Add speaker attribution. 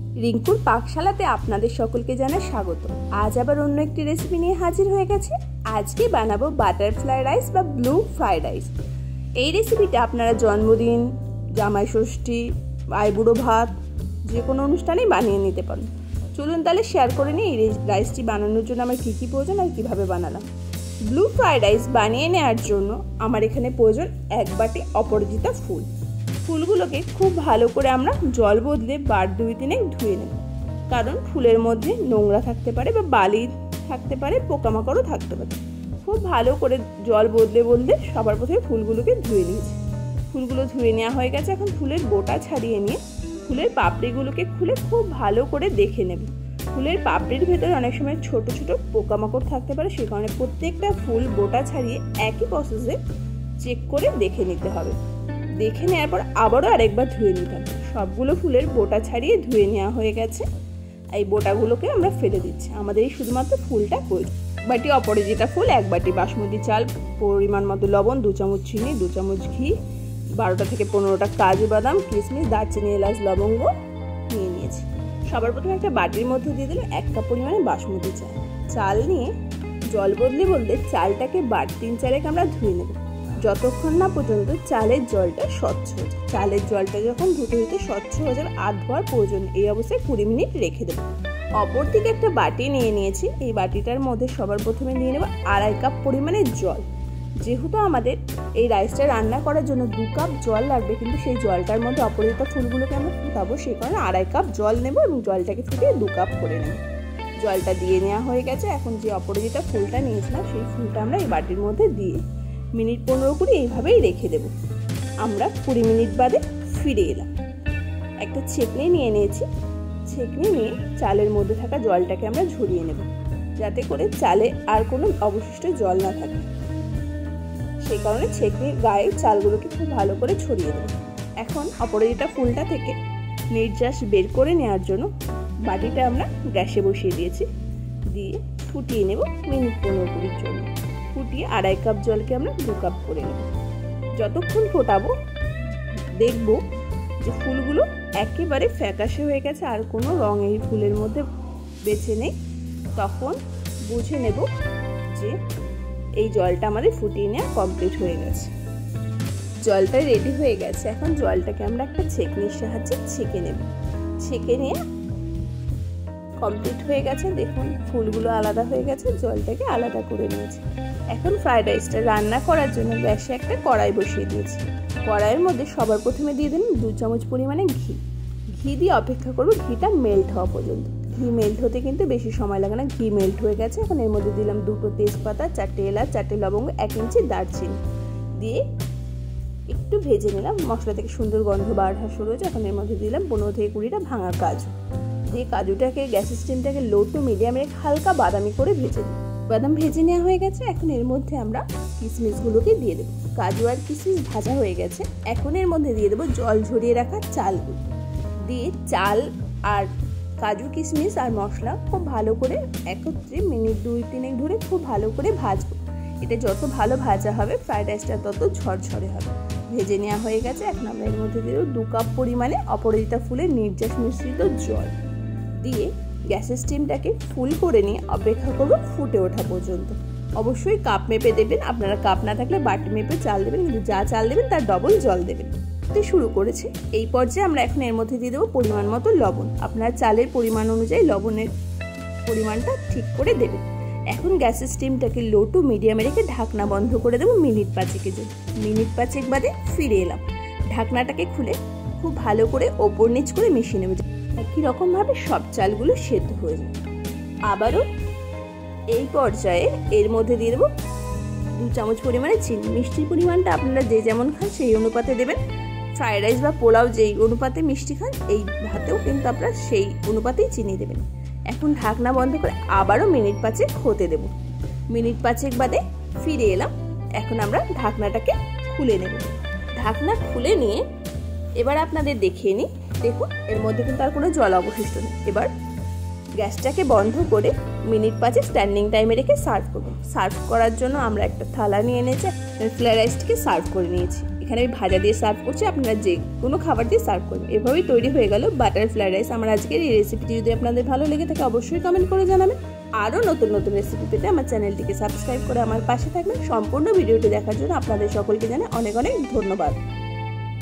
Speaker 1: রিঙ্কুর পাকশালাতে আপনাদের সকলকে জানাই স্বাগত। আজ আবার অন্য একটি রেসিপি নিয়ে হাজির হয়ে গেছে। আজকে বানাবো বাটারফ্লাই রাইস বা ব্লু ফ্রাইড রাইস। এই রেসিপিটা আপনারা জন্মদিন, জামাই ষষ্ঠী, আইবুড়ো ভাত যে কোনো অনুষ্ঠানেই বানিয়ে নিতে পারেন। চলুন তাহলে শেয়ার করে নিই এই রাইসটি বানানোর জন্য আমার কী কী প্রয়োজন আর কীভাবে বানালাম। ব্লু ফ্রাইড রাইস বানিয়ে নেওয়ার জন্য আমার এখানে প্রয়োজন 1 বাটি অপরাজিতা ফুল। ফুলগুলোকে খুব ভালো করে আমরা জল বদলে বার 2-3 ধুয়ে নেব, কারণ ফুলের মধ্যে নোংরা থাকতে পারে বা বালি থাকতে পারে, পোকামাকড়ও থাকতে পারে। খুব ভালো করে জল বদলে সবার প্রথমে ফুলগুলোকে ধুয়ে নিয়েছি। ফুলগুলো ধুয়ে নেওয়া হয়ে গেছে। এখন ফুলের বোটা ছাড়িয়ে নিয়ে ফুলের পাপড়িগুলোকে খুলে খুব ভালো করে দেখে নেব। ফুলের পাপড়ির ভেতরে অনেক সময় ছোট ছোট পোকামাকড় থাকতে পারে, সেই কারণে প্রত্যেকটা ফুল বোটা ছাড়িয়ে একই প্রসেসে চেক করে দেখে নিতে হবে। দেখে নেওয়ার পর আবারও আরেকবার ধুয়ে নিতে হবে। সবগুলো ফুলের বোটা ছাড়িয়ে ধুয়ে নেওয়া হয়ে গেছে। এই বোটাগুলোকে আমরা ফেলে দিচ্ছি। আমাদের এই শুধুমাত্র ফুলটা প্রয়োজন। 1 বাটি অপরাজিতা ফুল, 1 বাটি বাসমতি চাল, পরিমাণ মতো লবণ, 2 চামচ চিনি, 2 চামচ ঘি, 12টা থেকে 15টা কাজু বাদাম, কিশমিশ, দারচিনি, এলাচ, লবঙ্গ নিয়ে নিয়েছি। সবার প্রথমে একটা বাটির মধ্যে দিয়ে দিলাম 1 কাপ পরিমাণে বাসমতি চাল। চাল নিয়ে জল বদলে চালটাকে বার 3-4 আমরা ধুয়ে নেব, যতক্ষণ না পর্যন্ত চালের জলটা স্বচ্ছ হয়ে যায়। চালের জলটা যখন ধুতে স্বচ্ছ হয়ে যাবে, আর ধোয়ার প্রয়োজন, এই অবস্থায় 20 মিনিট রেখে দেবো। অপর দিকে একটা বাটি নিয়ে নিয়েছি। এই বাটিটার মধ্যে সবার প্রথমে নিয়ে নেব 2.5 কাপ পরিমাণে জল। যেহেতু আমাদের এই রাইসটা রান্না করার জন্য 2 কাপ জল লাগবে, কিন্তু সেই জলটার মধ্যে অপরাজিতা ফুলগুলোকে আমরা ফুটাবো, সেই কারণে 2.5 কাপ জল নেব এবং জলটাকে ফুটিয়ে 2 কাপ করে নেব। জলটা দিয়ে নেওয়া হয়ে গেছে। এখন যে অপরাজিতা ফুলটা নিয়েছিলাম সেই ফুলটা আমরা এই বাটির মধ্যে দিয়ে মিনিট 15 করে এইভাবেই রেখে দেব। আমরা 20 মিনিট বাদে ফিরে এলাম। একটা ছেঁকনি নিয়ে নিয়েছি। ছেঁকনি নিয়ে চালের মধ্যে থাকা জলটাকে আমরা ঝরিয়ে নেব, যাতে করে চালে আর কোনো অবশিষ্ট জল না থাকে। সেই কারণে ছেঁকনির গায়ে চালগুলোকে খুব ভালো করে ছড়িয়ে দেব। এখন অপরাজিতা ফুলটা থেকে নির্যাস বের করে নেওয়ার জন্য বাটিটা আমরা গ্যাসে বসিয়ে দিয়েছি। দিয়ে ফুটিয়ে নেব মিনিট 15-20 জন্য। ফুটিয়ে 2.5 কাপ জলকে আমরা 2 কাপ করে নেব। যতক্ষণ ফোটাবো দেখব যে ফুলগুলো একেবারে ফ্যাকাশে হয়ে গেছে, আর কোনো রং এই ফুলের মধ্যে বেছে নেই। তখন বুঝে নেব যে এই জলটা আমাদের ফুটিয়ে নেওয়া কমপ্লিট হয়ে গেছে। জলটা রেডি হয়ে গেছে। এখন জলটাকে আমরা একটা ছেঁকনির সাহায্যে ছেঁকে নেব। ছেঁকে নিয়ে কমপ্লিট হয়ে গেছে। দেখুন ফুলগুলো আলাদা হয়ে গেছে, জলটাকে আলাদা করে নিয়েছি। এখন ফ্রাইড রাইসটা রান্না করার জন্য গ্যাসে একটা কড়াই বসিয়ে দিয়েছি। কড়াইয়ের মধ্যে সবার প্রথমে দিয়ে দিন 2 চামচ পরিমাণে ঘি। ঘি দিয়ে অপেক্ষা করব ঘিটা মেল্ট হওয়া পর্যন্ত। ঘি মেল্ট হতে কিন্তু বেশি সময় লাগে না। ঘি মেল্ট হয়ে গেছে। এখন এর মধ্যে দিলাম 2টো তেজপাতা, 4টে এলাচ, 4টে লবঙ্গ, 1 ইঞ্চি দারচিনি দিয়ে একটু ভেজে নিলাম। মশলা থেকে সুন্দর গন্ধ বার হওয়া শুরু হয়েছে। এখন এর মধ্যে দিলাম 15 থেকে 20টা ভাঙা কাজু দিয়ে কাজুটাকে গ্যাসের স্টিমটাকে লো টু মিডিয়ামে হালকা বাদামি করে ভেজে দিই। বাদাম ভেজে নেওয়া হয়ে গেছে। এখন এর মধ্যে আমরা কিশমিশগুলোকে দিয়ে দেবো। কাজু আর কিশমিশ ভাজা হয়ে গেছে। এখন এর মধ্যে দিয়ে দেবো জল ঝরিয়ে রাখা চালগুলো। দিয়ে চাল আর কাজু, কিশমিশ আর মশলা খুব ভালো করে একত্রে মিনিট 2-3 ধরে খুব ভালো করে ভাজবো। এটা যত ভালো ভাজা হবে ফ্রাইড রাইসটা তত ঝরঝরে হবে। ভেজে নেওয়া হয়ে গেছে। এখন আমরা এর মধ্যে দিয়ে দেবো 2 কাপ পরিমাণে অপরাজিতা ফুলের নির্যাস মিশ্রিত জল দিয়ে গ্যাসের স্টিমটাকে ফুল করে নিয়ে অপেক্ষা করব ফুটে ওঠা পর্যন্ত। অবশ্যই কাপ মেপে দেবেন। আপনারা কাপ না থাকলে বাটি মেপে চাল দেবেন, কিন্তু যা চাল দেবেন তার ডবল জল দেবেন। শুরু করেছি। এই পর্যায়ে আমরা এখন এর মধ্যে দিয়ে দেবো পরিমাণ মতো লবণ। আপনার চালের পরিমাণ অনুযায়ী লবণের পরিমাণটা ঠিক করে দেবেন। এখন গ্যাসের স্টিমটাকে লো টু মিডিয়ামে রেখে ঢাকনা বন্ধ করে দেবো মিনিট 5-এর জন্য। মিনিট 5 বাদে ফিরে এলাম। ঢাকনাটাকে খুলে খুব ভালো করে ওপর নিচ করে মিশিয়ে নেব, একই রকমভাবে সব চালগুলো সেদ্ধ হয়ে যায়। আবারও এই পর্যায়ে এর মধ্যে দিয়ে দেবো 2 চামচ পরিমাণে চিনি। মিষ্টির পরিমাণটা আপনারা যে যেমন খান সেই অনুপাতে দেবেন। ফ্রাইড রাইস বা পোলাও যেই অনুপাতে মিষ্টি খান, এই ভাতেও কিন্তু আপনারা সেই অনুপাতেই চিনি দেবেন। এখন ঢাকনা বন্ধ করে আবারও মিনিট 5 হতে দেব। মিনিট 5 বাদে ফিরে এলাম। এখন আমরা ঢাকনাটাকে খুলে নেব। ঢাকনা খুলে নিয়ে এবার আপনাদের দেখিয়ে নিই। দেখুন এর মধ্যে কিন্তু আর কোনো জল অবশিষ্ট নেই। এবার গ্যাসটাকে বন্ধ করে মিনিট 5 স্ট্যান্ডিং টাইমে রেখে সার্ভ করব। সার্ভ করার জন্য আমরা একটা থালা নিয়ে নিয়েছি। ফ্রাইড রাইসটিকে সার্ভ করে নিয়েছি। এখানে আমি ভাজা দিয়ে সার্ভ করছি, আপনারা যে কোনো খাবার দিয়ে সার্ভ করবেন। এভাবেই তৈরি হয়ে গেল বাটার ফ্রাইড রাইস। আমার আজকের এই রেসিপিটি যদি আপনাদের ভালো লেগে থাকে অবশ্যই কমেন্ট করে জানাবেন। আরও নতুন নতুন রেসিপি পেতে আমার চ্যানেলটিকে সাবস্ক্রাইব করে আমার পাশে থাকবেন। সম্পূর্ণ ভিডিওটি দেখার জন্য আপনাদের সকলকে জানাই অনেক অনেক ধন্যবাদ।